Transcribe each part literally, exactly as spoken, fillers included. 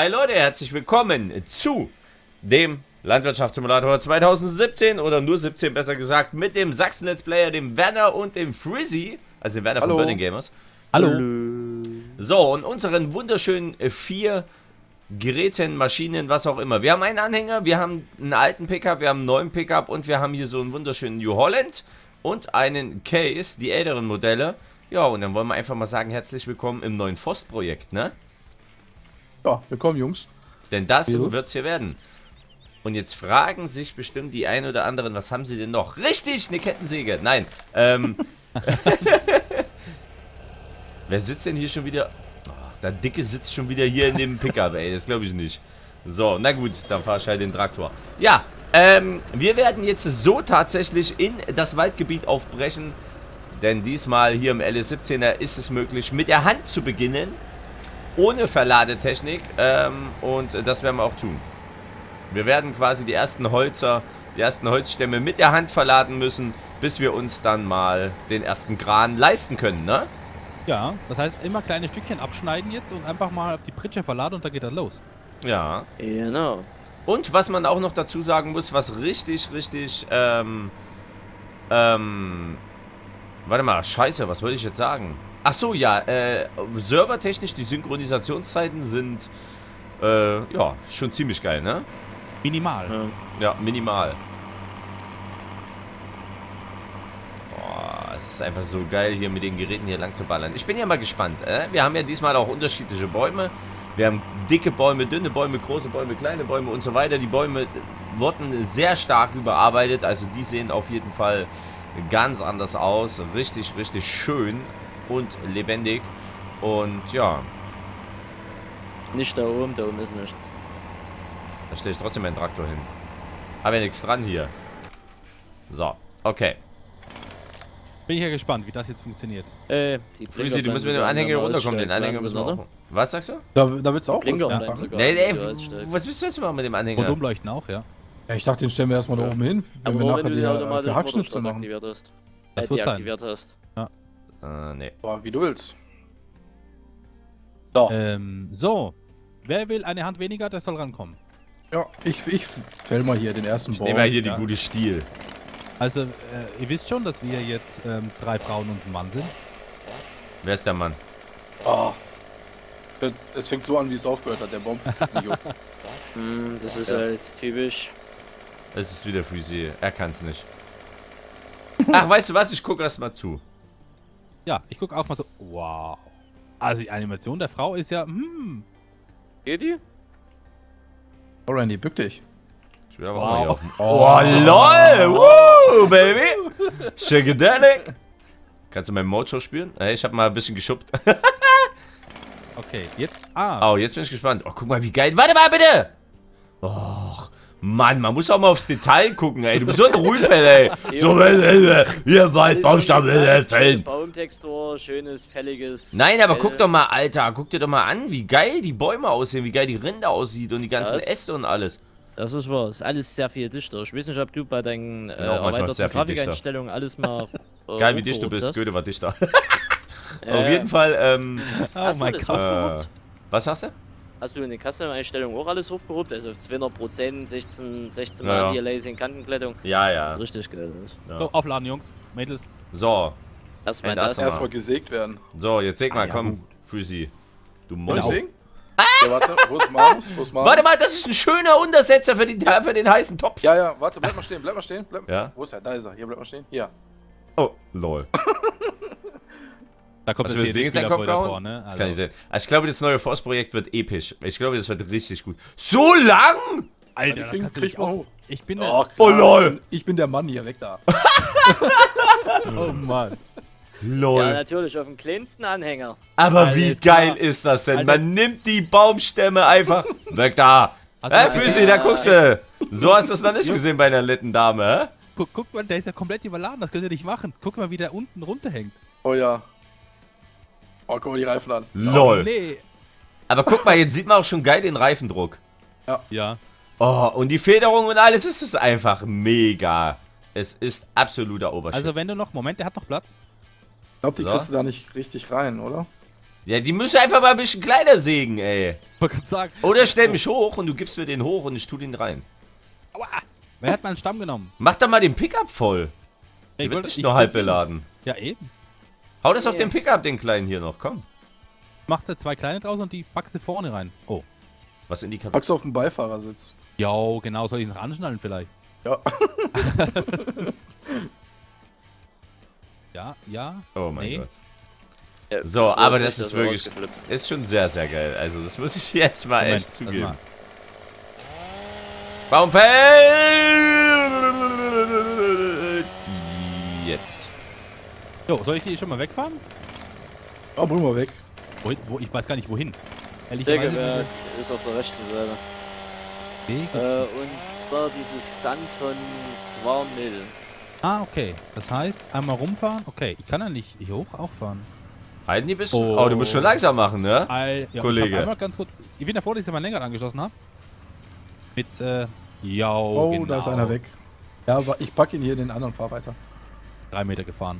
Hi Leute, herzlich willkommen zu dem Landwirtschaftssimulator zweitausendsiebzehn oder nur siebzehn besser gesagt, mit dem Sachsen Let's Player, dem Werner und dem Frizzy, also dem Werner Hallo. von Burning Gamers. Hallo. So, und unseren wunderschönen vier Geräten, Maschinen, was auch immer. Wir haben einen Anhänger, wir haben einen alten Pickup, wir haben einen neuen Pickup und wir haben hier so einen wunderschönen New Holland und einen Case, die älteren Modelle. Ja, und dann wollen wir einfach mal sagen, herzlich willkommen im neuen Forstprojekt, ne? Ja, willkommen Jungs. Denn das Jungs. wird's hier werden. Und jetzt fragen sich bestimmt die ein oder anderen, was haben sie denn noch? Richtig, eine Kettensäge. Nein. Ähm. Wer sitzt denn hier schon wieder? Ach, der Dicke sitzt schon wieder hier in dem Pickup, ey. Das glaube ich nicht. So, na gut, dann fahr ich halt den Traktor. Ja, ähm, wir werden jetzt so tatsächlich in das Waldgebiet aufbrechen. Denn diesmal hier im L S siebzehner ist es möglich, mit der Hand zu beginnen. Ohne Verladetechnik. Ähm, und das werden wir auch tun. Wir werden quasi die ersten Holzer, die ersten Holzstämme mit der Hand verladen müssen, bis wir uns dann mal den ersten Kran leisten können, ne? Ja, das heißt immer kleine Stückchen abschneiden jetzt und einfach mal auf die Pritsche verladen und dann geht das los. Ja. Genau. Und was man auch noch dazu sagen muss, was richtig, richtig, ähm, ähm, warte mal, scheiße, was wollte ich jetzt sagen? Ach so, ja, äh, servertechnisch, die Synchronisationszeiten sind, äh, ja, schon ziemlich geil, ne? Minimal. Ja. Ja, minimal. Boah, es ist einfach so geil, hier mit den Geräten hier lang zu ballern. Ich bin ja mal gespannt, äh? Wir haben ja diesmal auch unterschiedliche Bäume. Wir haben dicke Bäume, dünne Bäume, große Bäume, kleine Bäume und so weiter. Die Bäume wurden sehr stark überarbeitet, also die sehen auf jeden Fall ganz anders aus. Richtig, richtig schön und lebendig. Und ja. Nicht da oben, da oben ist nichts. Da stelle ich trotzdem meinen Traktor hin. Aber nichts dran hier. So, okay. Bin ich ja gespannt, wie das jetzt funktioniert. Äh, die Grüße, du musst mit dem Anhänger runterkommen. Den Anhänger müssen wir auch. Was sagst du? Da, da willst du auch Blinker was bleiben anfangen? sogar. Nee, wenn nee, du als Stück. was bist du jetzt mal mit dem Und Anhänger? umleuchten auch, ja. Ja, ich dachte, den stellen wir erstmal da oben hin, wenn Aber wir nur, nachher wenn du die die äh, automatisch für Hackschnitzel Motorstart machen. aktiviert hast. Das Äh, wird sein. deaktiviert hast. Äh, nee. Boah, wie du willst. So, Ähm, so. Wer will eine Hand weniger, der soll rankommen. ja, ich, ich fäll mal hier den ersten Ich Baum. nehme ja hier die ja. gute Stiel. Also, äh, ihr wisst schon, dass wir jetzt ähm, drei Frauen und ein Mann sind. Wer ist der Mann? Ah. Das- Es fängt so an, wie es aufgehört hat, der Baum. Hm, das ist Ja. halt typisch. Es ist wieder Frizzy. Er kann es nicht. Ach, weißt du was? Ich gucke erst mal zu. Ja, ich gucke auch mal so. Wow. Also die Animation der Frau ist ja, hm. Geht die? Oh, Randy, bück dich. Ich will aber auch Wow. mal hier auf dem... Oh, lol! Woo, baby! Shagadelic! Kannst du meinen Mojo spielen? Äh, Ich habe mal ein bisschen geschuppt. Okay, jetzt. Ah. Oh, jetzt bin ich gespannt. Oh, guck mal, wie geil. Warte mal, bitte! Och, Mann, man muss auch mal aufs Detail gucken, ey. Du bist so ein Rüpel, ey. So, äh, äh, hier Waldbaumstamm, äh, fällen. Baumtextur, schönes, fälliges. Nein, aber Fell. guck doch mal, Alter. Guck dir doch mal an, wie geil die Bäume aussehen, wie geil die Rinde aussieht und die ganzen Das- Äste und alles. Das ist wahr, ist alles sehr viel dichter. Ich weiß nicht, ob du bei deinen äh, Genau, manchmal erweiterten sehr viel dichter. Grafikeinstellungen alles mal. Äh, Geil, wie dicht du bist. hochgehoben Goethe war dichter. hast. Auf Äh, jeden Fall, ähm... Oh hast du mein das Gott. hochgehoben? Äh, was hast du? Hast du in den Custom-Einstellungen auch alles hochgehoben? Also auf zweihundert Prozent, sechzehn, sechzehn Ja, ja. Mal Aliasing, Kantenklettung. Ja, ja. Das ist richtig geil. Das. ja. So, aufladen, Jungs. Mädels. So, Erstmal Ey, das das. war- Erstmal gesägt werden. so, jetzt sag mal, Ah, ja, komm, gut. Frizzy. Du Genau. Monster. Deswegen? Ja, warte, wo ist Marmus? Wo ist Marmus? Warte mal, das ist ein schöner Untersetzer für, die, für den heißen Topf. Ja, ja, warte, bleib mal stehen, bleib mal stehen. Bleib. Ja. Wo ist er? Da ist er. Hier, bleib mal stehen. Hier. Oh, lol. Da kommt Was jetzt willst du hier jetzt die in den Kopf Spielerfreude gehauen? vor, ne? Das kann ich sehen. Also ich glaube, das neue Forstprojekt wird episch. Ich glaube, das wird richtig gut. So lang? Alter, das Krieg- kannst du krieg nicht mal auf. hoch. Ich bin Oh, der. Oh, klar. lol. Ich bin der Mann hier, weg da. Oh Mann. Lol. Ja, natürlich, auf dem kleinsten Anhänger. Aber Alter, wie ist geil klar. ist das denn? Alter. Man nimmt die Baumstämme einfach weg da. Hast du Hä, mal Frizzy, gesehen? da guckst du. So hast du es noch nicht gesehen bei einer netten Dame, hä? Guck, guck mal, der ist ja komplett überladen. Das könnt ihr nicht machen. Guck mal, wie der unten runterhängt. Oh ja. Oh, guck mal die Reifen an. Lol. Nee. Aber guck mal, jetzt sieht man auch schon geil den Reifendruck. Ja. Oh, und die Federung und alles, es ist einfach mega. Es ist absoluter Obershit. Also wenn du noch, Moment, der hat noch Platz. Ich glaube, die So. kriegst du da nicht richtig rein, oder? Ja, die müssen einfach mal ein bisschen kleiner sägen, ey. Ich wollte gerade sagen. Oder stell mich hoch und du gibst mir den hoch und ich tu den rein. Aua. Wer hat meinen Stamm genommen? Mach doch mal den Pickup voll. Der Ich wird wollte nicht ich nur halb deswegen- beladen. Ja, eben. Hau das auf den Yes. Pickup, den kleinen hier noch, komm. Machst du zwei kleine draus und die packst du vorne rein. Oh. Was in die Kabine? Packst du auf den Beifahrersitz. Jo, genau. Soll ich es noch anschnallen vielleicht? Ja. Ja, ja. Oh mein Nee. Gott. Ja, So, das aber wird das sich ist wirklich, rausgeflippt. ist schon sehr, sehr geil. Also das muss ich jetzt mal Moment, echt warte zugeben. mal. Baumfeld! Jetzt. Jo, soll ich die schon mal wegfahren? Oh, bring mal weg. Wohin, wo, ich weiß gar nicht wohin. Der Gewehr Ehrlicherweise. ist auf der rechten Seite. Wege. Äh, und zwar dieses Santon Swarmil. Ah, okay. Das heißt, einmal rumfahren. Okay, ich kann ja nicht hier hoch auch fahren. Halten die bisschen? Oh. Oh, du musst schon langsam machen, ne? Ei, ja, Kollege. Ich hab einmal ganz kurz. Ich bin ja froh, dass ich mein Lenkrad angeschlossen habe. Mit, äh, ja, Oh, genau. da ist einer weg. Ja, aber ich pack ihn hier in den anderen Fahr weiter. Drei Meter gefahren.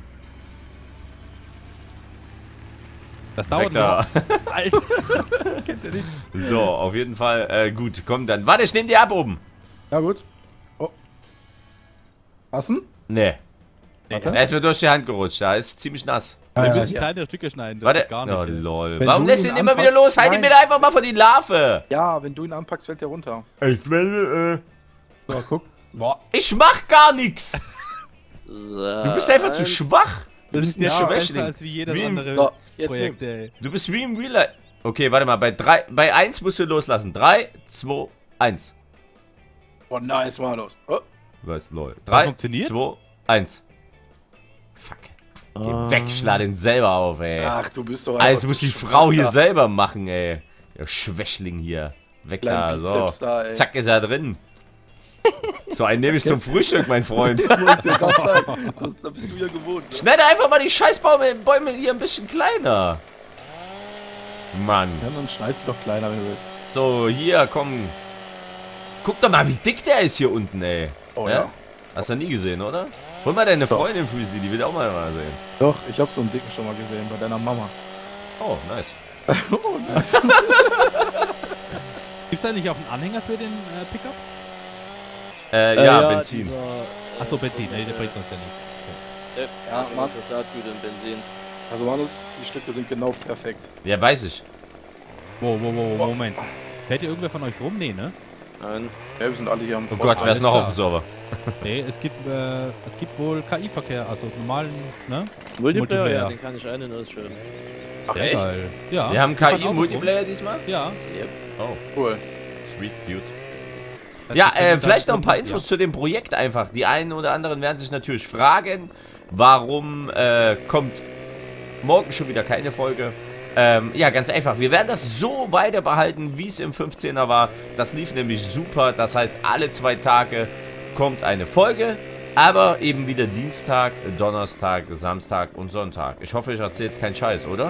Das dauert Weg da. noch. Alter. Kennt ihr nix? So, auf jeden Fall. Äh, gut, komm dann. Warte, ich nehm die ab oben. Ja, gut. Oh. Passen? Nee. Warte. Er ist mir durch die Hand gerutscht. Da ist ziemlich nass. Wir Ja, müssen ja, kleinere Stücke schneiden. Das Warte. geht gar nicht. Oh, ey. lol. Wenn Warum du lässt ihn ihn immer wieder anpackst- los? Halt ihn Nein. mir einfach mal von die Larve. ja, wenn du ihn anpackst, fällt der runter. Ich will, äh, So, guck. Boah. Ich mach gar nichts. So, Du bist einfach zu eins. schwach. Das ist ein ja Schwächling. besser als wie jedes Wie im- andere So, jetzt Projekt, ey. Du bist wie im Real Life. Okay, warte mal. Bei drei, bei eins musst du loslassen. drei, zwei, eins. Oh, nice, mal los. Oh. Was, lol. drei, funktioniert? zwei, eins. Fuck. Geh weg, schlag den selber auf, ey. Ach, du bist doch Alles einfach muss zu die schwach Frau hier da. selber machen, ey. Der Schwächling hier. Weg da, Kleinen so. Bizeps da, ey. Zack, ist er drin. So einen nehme ich zum Frühstück, mein Freund. Wollte dir grad sagen. Das, da bist du ja gewohnt. Ne? Schneide einfach mal die Scheißbäume Bäume hier ein bisschen kleiner. Mann. Ja, dann schneidest du doch kleiner, wenn du willst. So, hier, komm. Guck doch mal, wie dick der ist hier unten, ey. Oh Ja? ja. Hast du nie gesehen, oder? Hol mal deine Doch. Freundin für sie, die will auch mal mal sehen. Doch, ich hab so einen dicken schon mal gesehen bei deiner Mama. Oh, nice. Oh, nice. Gibt's da nicht auch einen Anhänger für den äh, Pickup? Äh, Äh, ja, ja, Benzin. Äh, Achso, Benzin. Nee, der bringt uns ja nicht. Ja, also Mann. für Saatgut und Benzin. Also Manus, die Stücke sind genau perfekt. Ja, weiß ich. Wo, wo, wo, wo, Moment. Fährt hier irgendwer von euch rum? Nee, ne? Nein. Ja, wir sind alle hier am Oh Gott, wer alles ist noch klar. auf dem Server? Nee, es gibt, äh, es gibt wohl K I-Verkehr, also normalen, ne? Multiplayer, Multiplayer. ja, den kann ich ein- und ausschalten. Ach, Sehr echt? geil. Ja. Wir haben die fahren Autos K I-Multiplayer diesmal? rum. Ja. Oh, Cool. sweet, cute. Das Ja, ist äh, dann- vielleicht noch ein paar Infos Ja. zu dem Projekt einfach. Die einen oder anderen werden sich natürlich fragen, warum äh, kommt morgen schon wieder keine Folge. Ähm, ja, ganz einfach. Wir werden das so weiter behalten, wie es im fünfzehner war. Das lief nämlich super. Das heißt, alle zwei Tage kommt eine Folge. Aber eben wieder Dienstag, Donnerstag, Samstag und Sonntag. Ich hoffe, ich erzähle jetzt keinen Scheiß, oder?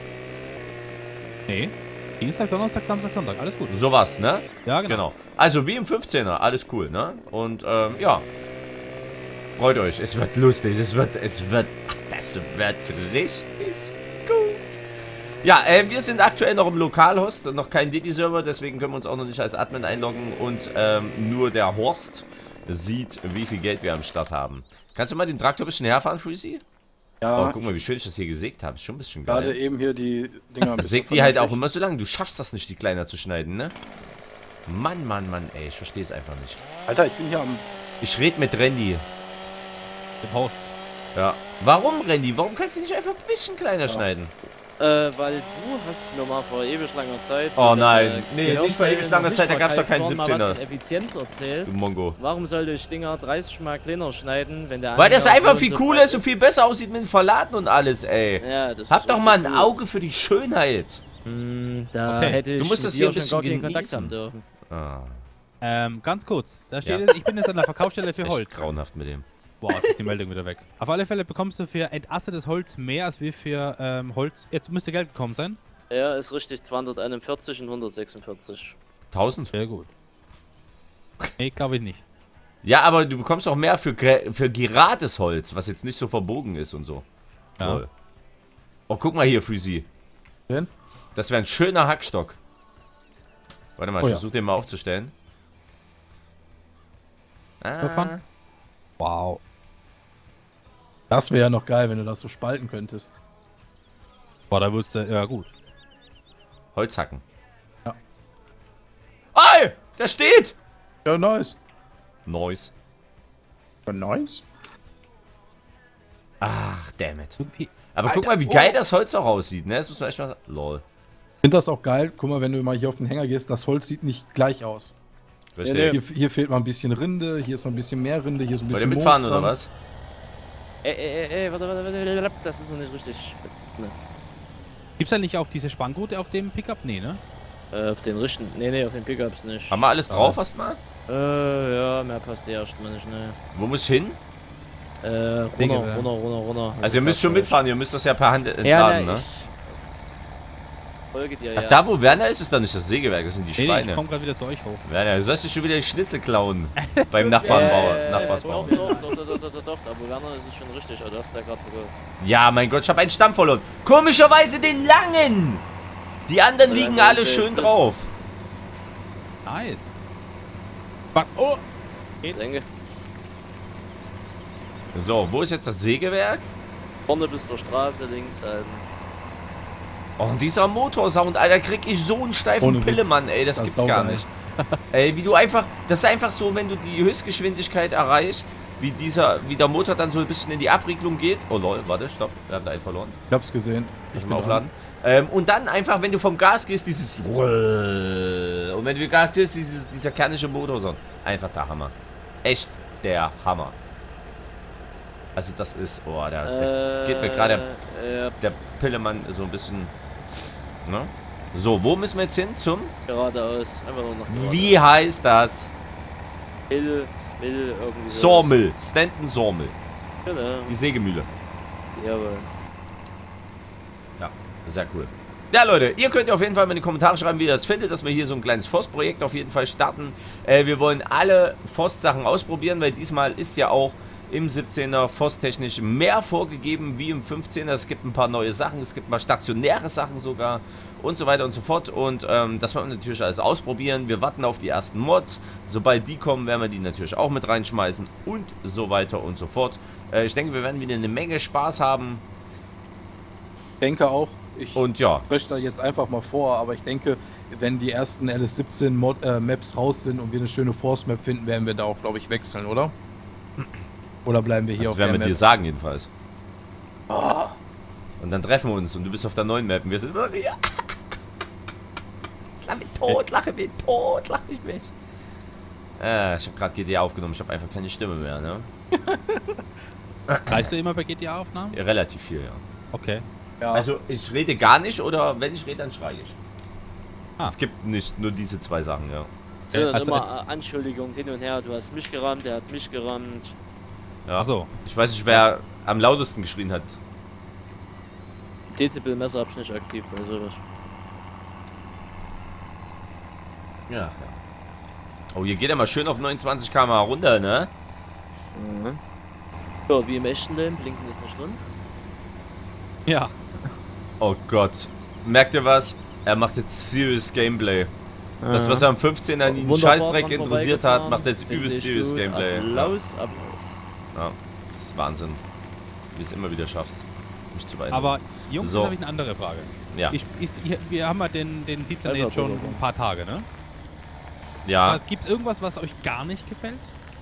Nee. Dienstag, Donnerstag, Samstag, Sonntag. Alles gut. Sowas, ne? Ja, genau. Genau. Also wie im fünfzehner, alles cool, ne? Und ähm, ja. Freut euch, es wird lustig, es wird, es wird, ach, das wird richtig gut. Ja, äh, wir sind aktuell noch im Lokalhost, noch kein Didi-Server, deswegen können wir uns auch noch nicht als Admin einloggen und ähm, nur der Horst sieht, wie viel Geld wir am Start haben. Kannst du mal den Traktor ein bisschen herfahren, Freezy? Oh, Ja, guck mal, wie schön ich das hier gesägt habe, ist schon ein bisschen gerade geil. eben hier die Dinger ein bisschen Sägt die halt auch vernünftig. immer so lang, du schaffst das nicht, die kleiner zu schneiden, ne? Mann, Mann, Mann, ey, ich verstehe es einfach nicht. Alter, ich bin hier am... Ich rede mit Randy. Im Host. Ja. Warum, Randy? Warum kannst du nicht einfach ein bisschen kleiner schneiden? Äh, weil du hast mir mal vor ewig langer Zeit... Oh mit, nein. äh, Nee, Gehirnzellen nicht vor ewig langer nicht Zeit, da gab's doch keinen verkauft worden, mal was siebzehner. von Effizienz erzählt. Du Mongo. Warum sollte ich Dinger dreißig mal kleiner schneiden, wenn der Weil das Anhänger einfach so viel und so cooler breit ist und viel besser aussieht mit dem Verladen und alles, ey. Ja, das Hab ist doch mal ein richtig cool. Auge für die Schönheit. Hm, da Okay. hätte ich Du musst mit das hier dir ein schon bisschen gar keinen genießen. Kontakt haben dürfen. Ah, Ähm, ganz kurz. Da steht Ja. jetzt, ich bin jetzt an der Verkaufsstelle für echt Holz. grauenhaft mit dem. Boah, jetzt ist die Meldung wieder weg. Auf alle Fälle bekommst du für entastetes Holz mehr als wir für ähm, Holz. Jetzt müsste Geld gekommen sein. Ja, ist richtig, zweihunderteinundvierzig und hundertsechsundvierzig. tausend? Sehr gut. Nee, glaube ich nicht. Ja, aber du bekommst auch mehr für, gra- für gerades Holz, was jetzt nicht so verbogen ist und so. Ja. Toll. Oh, guck mal hier, Freezy. Denn? Das wäre ein schöner Hackstock. Warte mal, Oh ich ja. versuche den mal aufzustellen. Ah. Fahren? Wow. Das wäre ja noch geil, wenn du das so spalten könntest. Boah, da würdest du, ja gut. Holzhacken. Ja. Ey! Der steht! Ja, nice. Nice. Ja, nice. Ach, damn it. Irgendwie. Aber guck Alter, mal, wie oh. geil das Holz auch aussieht, ne? Das muss man echt mal sagen. Lol. Ich finde das auch geil. Guck mal, wenn du mal hier auf den Hänger gehst, das Holz sieht nicht gleich aus. Richtig. Ja, Hier, hier fehlt mal ein bisschen Rinde, hier ist mal ein bisschen mehr Rinde, hier ist ein Wollt ihr bisschen mitfahren Moos oder dran. was? Ey, ey, ey, ey, warte, warte, warte, warte, das ist noch nicht richtig. Ne. Gibt's da nicht auch diese Spanngurte auf dem Pickup? Nee, ne? Äh, auf den richten. Nee, nee, auf den Pickups nicht. Haben wir alles drauf erstmal? Äh, ja, mehr passt ja erstmal nicht, ne. Wo muss ich hin? Äh, runter, Dinge, runter, runter, runter. Also ihr müsst schon mitfahren, ihr müsst das ja per Hand Ja, entladen, ne, ne? ich folge dir, Ach, ja. da wo Werner ist, ist da nicht das Sägewerk, das sind die Nee, nee, ich Schweine. komm grad wieder zu euch hoch. Werner, du sollst dir schon wieder die Schnitzel klauen. Beim Nachbarnbauer, Äh, Nachbarsbauer. Doch, doch, doch, doch, doch, doch, doch, aber Werner ist es schon richtig, aber du hast da gerade verloren. Ja, mein Gott, ich habe einen Stamm verloren. Komischerweise den langen. Die anderen Ja, liegen dann alle ist der schön Best. drauf. Nice. Fuck. Oh! Das enge. So, wo ist jetzt das Sägewerk? Vorne bis zur Straße, links halt. Oh, und dieser Motorsound, Alter, krieg ich so einen steifen Ohne Witz. Pillemann, ey, das, Das gibt's ist gar saugeil. nicht. Ey, wie du einfach, das ist einfach so, wenn du die Höchstgeschwindigkeit erreichst, wie dieser, wie der Motor dann so ein bisschen in die Abriegelung geht. Oh lol, warte, stopp, wir haben da einen verloren. Ich hab's gesehen. Ich bin mal aufladen. Ähm, und dann einfach, wenn du vom Gas gehst, dieses Rrrr. Und wenn du Gas gehst, dieses, dieser kernische Motorsound. Einfach der Hammer. Echt der Hammer. Also das ist, oh, der, der Äh, geht mir gerade Ja, der Pillemann so ein bisschen, ne? So, wo müssen wir jetzt hin? Zum? geradeaus. Einfach nur noch geradeaus. Wie heißt das? Hill, Mill, irgendwie so. Sawmill. Stanton Sawmill. Genau. Die Sägemühle. Jawohl. Ja, sehr cool. Ja, Leute, ihr könnt ja auf jeden Fall mal in die Kommentare schreiben, wie ihr das findet, dass wir hier so ein kleines Forstprojekt auf jeden Fall starten. Äh, wir wollen alle Forstsachen ausprobieren, weil diesmal ist ja auch im siebzehner forsttechnisch mehr vorgegeben wie im fünfzehner. Es gibt ein paar neue Sachen, es gibt mal stationäre Sachen sogar und so weiter und so fort. Und ähm, das wollen wir natürlich alles ausprobieren. Wir warten auf die ersten Mods. Sobald die kommen, werden wir die natürlich auch mit reinschmeißen und so weiter und so fort. Äh, ich denke, wir werden wieder eine Menge Spaß haben. Ich denke auch, ich Und ja, spreche da jetzt einfach mal vor, aber ich denke, wenn die ersten L S siebzehn Mod, äh, Maps raus sind und wir eine schöne Force-Map finden, werden wir da auch, glaube ich, wechseln, oder? Oder bleiben wir hier das auf werden der wir dir Map? sagen jedenfalls. Ah, Und dann treffen wir uns und du bist auf der neuen Map und wir sind Maria. Lach mich tot, lache mich tot, lach mich mich. Äh, ich habe gerade G T A aufgenommen, ich habe einfach keine Stimme mehr, ne? Reichst du immer bei G T A-Aufnahmen? Ja, relativ viel, ja. Okay. ja. Also ich rede gar nicht oder wenn ich rede, dann schreie ich. Ah. Es gibt nicht nur diese zwei Sachen, ja. So, dann Hast du immer jetzt- äh, Anschuldigungen hin und her. Du hast mich gerammt, der hat mich gerammt. ja. Achso. Ich weiß nicht, wer am lautesten geschrien hat. Dezibelmesser hab ich nicht aktiv bei sowas. Ja, ja. Oh, hier geht er mal schön auf neunundzwanzig Kilometer pro Stunde runter, ne? Mhm. So, wie im echten Leben, blinken ist eine Stunde. Ja. Oh Gott. Merkt ihr was? Er macht jetzt serious Gameplay. Das, was er am fünfzehner in den Wunderbar Scheißdreck dran interessiert hat, vorbeigefahren. macht er jetzt Finde übelst ich serious gut. Gameplay. Applaus, Applaus. Ja, das ist Wahnsinn. Wie du es immer wieder schaffst, mich zu beeindrucken. Aber Jungs, So. jetzt habe ich eine andere Frage. Ja, Ich, ich, ich, wir haben ja den, den siebzehnten jetzt schon ein paar Tage, ne? ja, Gibt es irgendwas, was euch gar nicht gefällt?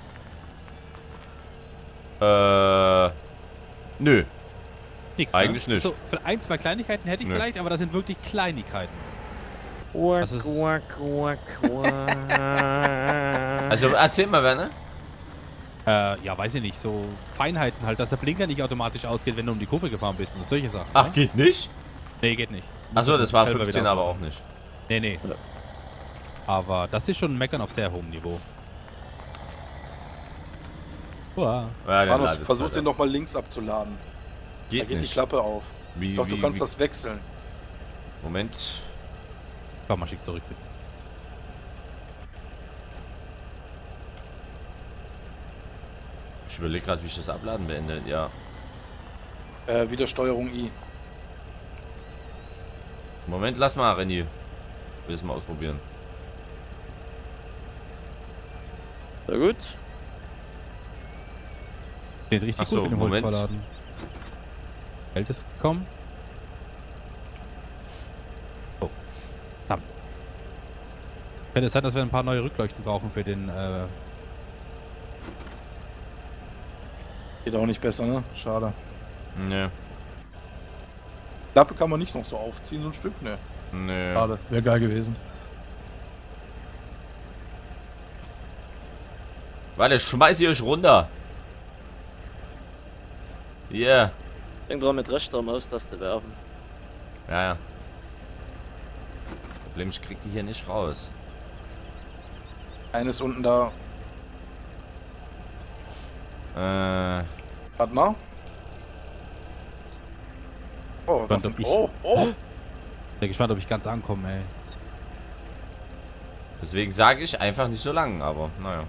äh, nö. Nix, Eigentlich ne? nicht. So, für ein, zwei Kleinigkeiten hätte ich Nö. vielleicht, aber das sind wirklich Kleinigkeiten. Quack, Das ist- quack, quack, quack. Also erzähl mal, Werner. Äh, ja, weiß ich nicht, so Feinheiten halt, dass der Blinker nicht automatisch ausgeht, wenn du um die Kurve gefahren bist und solche Sachen. Ach, ne? geht nicht? Nee, geht nicht. Achso, das war Selber wieder fünfzehn aber auch ausmachen. nicht. Nee, nee. Aber das ist schon ein Meckern auf sehr hohem Niveau. Uah. Ja, der Manus, ladet versuch weiter. den nochmal links abzuladen. Da Geht geht die nicht. Klappe auf. Wie, Doch, wie, du kannst wie, das wechseln. Moment. Komm mal, schick zurück, bitte. Ich überlege gerade, wie ich das Abladen beende. Ja. Äh, wieder Steuerung I. Moment, lass mal, Renny. Will es mal ausprobieren. Sehr gut. Geht richtig Ach so, gut mit dem Holz Moment. verladen. Geld ist gekommen. Oh. Verdammt. Könnte es sein, dass wir ein paar neue Rückleuchten brauchen für den, äh... Geht auch nicht besser, ne? Schade. Nö. Klappe kann man nicht noch so aufziehen, so ein Stück, ne? Nö. Schade, wäre geil gewesen. Warte, schmeiß ihr euch runter. Yeah. Denk dran, mit rechter Maustaste werfen. Ja, ja. Problem, ich krieg die hier nicht raus. Eines unten da. Äh. Warte mal. Oh, was Spannend, ob ich- oh, oh. Bin gespannt, ob ich ganz ankomme, ey. Deswegen sage ich einfach nicht so lang, aber naja.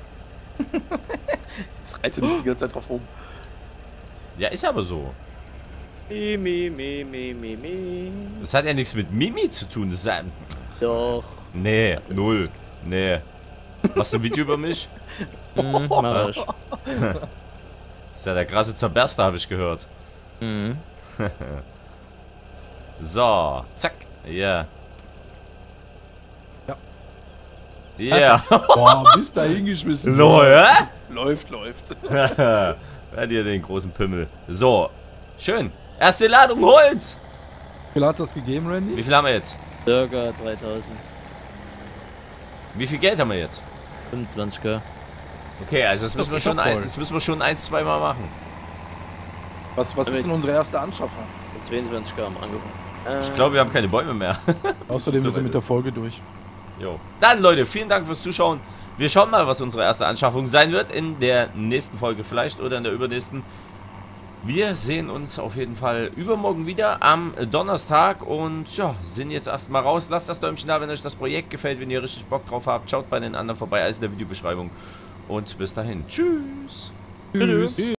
Jetzt reite nicht die ganze Zeit drauf rum. Ja, ist aber so. Mi, mi, mi, mi, mi, mi. Das hat ja nichts mit Mimi zu tun. Das ist ja, Doch. nee, null. Nee. Machst du ein Video über mich? Mhm, mach ich. Das ist ja der krasse Zerberster, habe ich gehört. Mhm. So, zack. Yeah. Ja. Yeah. Boah, bis da hingeschmissen. Lol, hä? Läuft, läuft. Wer hat hier den großen Pimmel? So, schön. Erste Ladung Holz. Wie viel hat das gegeben, Randy? Wie viel haben wir jetzt? Circa dreitausend. Wie viel Geld haben wir jetzt? fünfundzwanzig K. Okay, also das müssen wir Ist schon doch ein, voll. das müssen wir schon ein, zwei Mal machen. Was, was ist denn Jetzt- unsere erste Anschaffung? Mit zweiundzwanzig K am Angebot. Äh, Ich glaube, wir haben keine Bäume mehr. Außerdem So wir sind weit mit der ist. Folge durch. Jo. Dann, Leute, vielen Dank fürs Zuschauen. Wir schauen mal, was unsere erste Anschaffung sein wird. In der nächsten Folge vielleicht oder in der übernächsten. Wir sehen uns auf jeden Fall übermorgen wieder am Donnerstag. Und ja, sind jetzt erstmal raus. Lasst das Däumchen da, wenn euch das Projekt gefällt. Wenn ihr richtig Bock drauf habt, schaut bei den anderen vorbei. Alles in der Videobeschreibung. Und bis dahin. Tschüss. Tschüss.